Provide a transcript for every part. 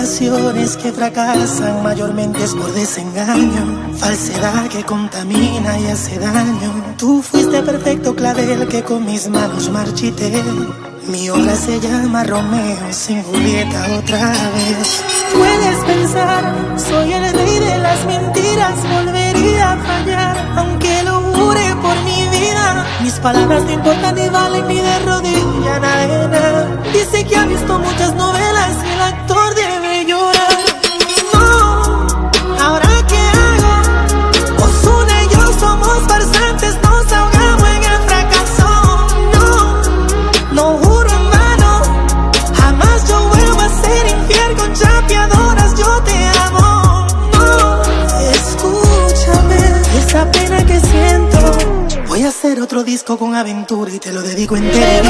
relaciones que fracasan mayormente es por desengaño, falsedad que contamina y hace daño. Tú fuiste perfecto clavel que con mis manos marchité. Mi obra se llama Romeo sin Julieta otra vez. Puedes pensar, soy el rey de las mentiras, volvería a fallar, aunque lo jure por mi vida. Mis palabras no importan ni valen ni de rodilla en arena. Dice que ha visto muchas novelas y el actor debe llorar. No, ¿ahora qué hago? Ozuna y yo somos farsantes, nos ahogamos en el fracaso. No juro en vano, jamás yo vuelvo a ser infiel con chapeadoras, yo te amo. No, escúchame, esa pena que siento. Voy a hacer otro disco con aventura y te lo dedico entero.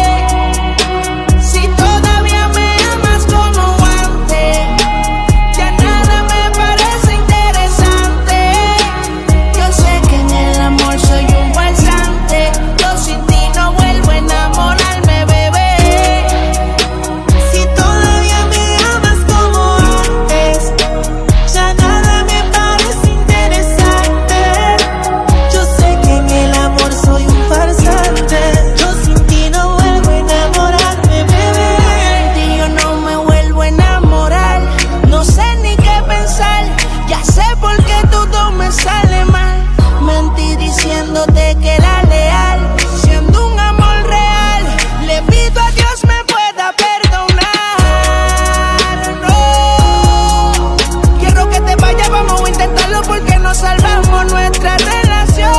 Si todavía me amas como antes, ya nada me parece interesante. Yo sé que en el amor soy un farsante. Yo sin ti no vuelvo a enamorarme, bebé. Si todavía me amas como antes, ya nada me parece interesante. Yo sé que en el amor soy un farsante. Yo sin ti no vuelvo a enamorarme, bebé. De ti yo no me vuelvo a enamorar. No sé ni qué pensar. Ya sé por qué todo me sale mal. Mentí diciéndote que era leal, siendo un amor real. Le pido a Dios me pueda perdonar. No quiero que te vayas, vamos a intentarlo porque no salvamos nuestra relación.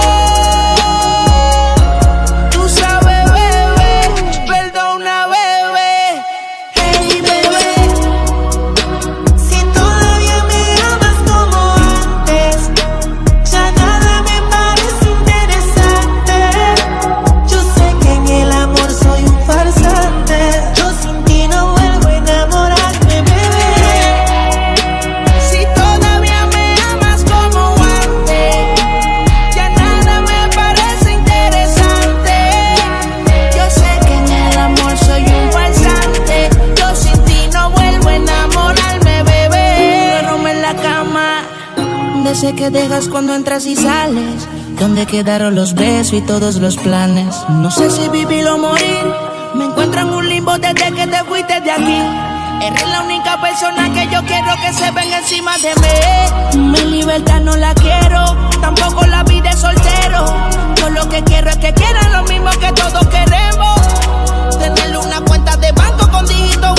Tú sabes, bebé, perdona, bebé. Hey, bebé. Si todavía me amas como antes, ya nada me parece interesante. Yo sé que en el amor soy un farsante. Yo sin ti no vuelvo a enamorarme, bebé. Si todavía me amas como antes, ya nada me parece interesante. Yo sé que en el amor soy un farsante. Yo sin ti no vuelvo a enamorarme, bebé. Duermo en la cama, de ese que dejas cuando entras y sales. ¿Dónde quedaron los besos y todos los planes? No sé si vivir o morir. Me encuentro en un limbo desde que te fuiste de aquí. Eres la única persona que yo quiero que se venga encima de mí. Mi libertad no la quiero, tampoco la vida de soltero. Yo lo que quiero es que quieran lo mismo que todos queremos. Tener una cuenta de banco con dígitos